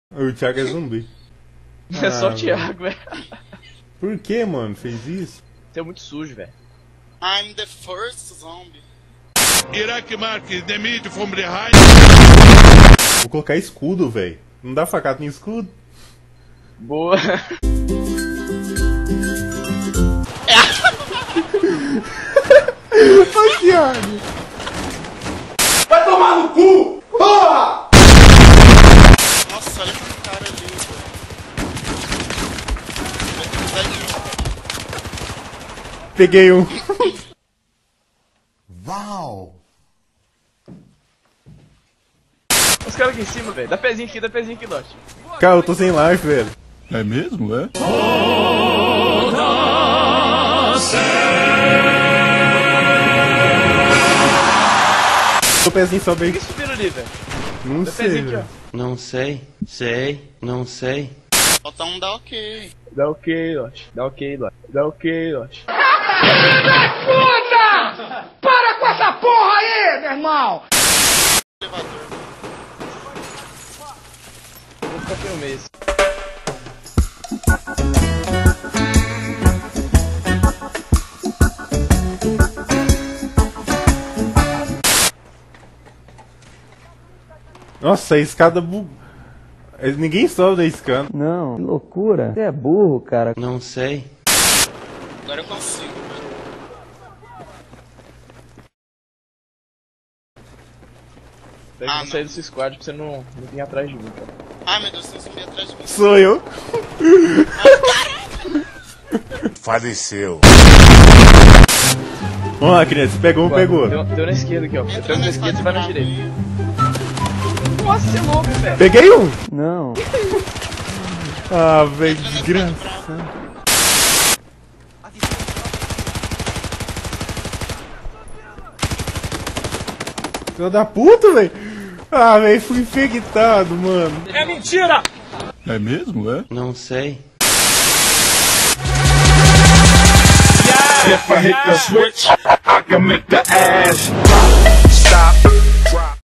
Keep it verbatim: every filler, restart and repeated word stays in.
O Thiago é zumbi. É ah, só o velho. Thiago, velho. Por que, mano? Fez isso? Você é muito sujo, velho. I'm the first zombie. Iraq mark the meat from behind. Vou colocar escudo, velho. Não dá facada em escudo? Boa. Ô, Thiago. Vai tomar no cu! Porra! Nossa, olha esse cara ali, velho. Peguei um. Uau! Os caras aqui em cima, velho. Dá pezinho aqui, dá pezinho aqui, Lote. Cara, eu tô sem life, velho. É mesmo, é? O pezinho sobe aí. Por que subiram ali, velho? Não Dá sei, pezinho aqui, velho. ó. Não sei, sei, não sei. Falta um dá ok. Dá ok, Lote. Dá ok, Lote. Dá ok, Lote. Puta! Para com essa porra aí, meu irmão! Elevador. Eu vou ficar aqui um mês. Nossa, a escada bu... Ninguém sobe da escada. Não, que loucura. Você é burro, cara. Não sei. Agora eu consigo, velho. Pega Ah, que sair desse squad pra você não, não vir atrás de mim, cara. Ai meu Deus, tem zumbi atrás de mim. Sou eu. Faleceu. Vamos lá, criança. Pegou um, pegou. Deu, deu na esquerda aqui, ó. Você Entra pega na na esquerda e vai na esquadra direita. pra mim. Nossa, você é louco, velho. Peguei um. Não. Ah, velho, Entra na desgraça. esquadra pra mim. Filho da puta, velho. Ah, velho, fui infectado, mano. É mentira! É mesmo, é? Não sei. If I hit the switch, I can make the ass pop, stop.